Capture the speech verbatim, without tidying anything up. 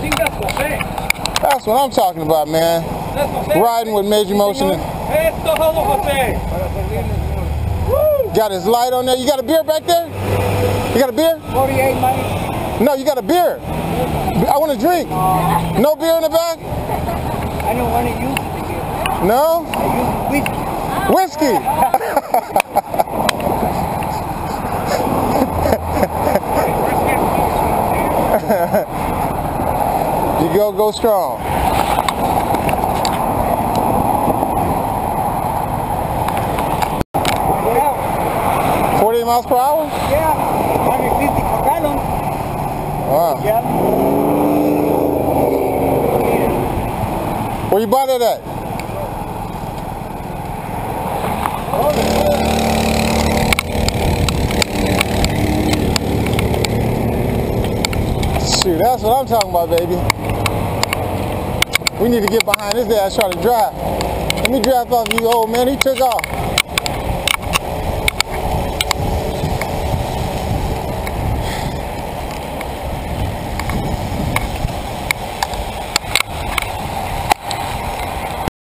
That's what I'm talking about, man. Riding with Major Motion. Got his light on there. You got a beer back there? You got a beer? forty-eight, man. No, you got a beer. I want a drink. No beer in the back? I don't want to use it. No? I use whiskey. Whiskey. You go, go strong. forty miles per hour? Yeah, one fifty per gallon. Wow. Yeah. Where you buy that at? Shoot, that's what I'm talking about, baby. We need to get behind this guy trying to drive. Let me draft off you, old man. He took off.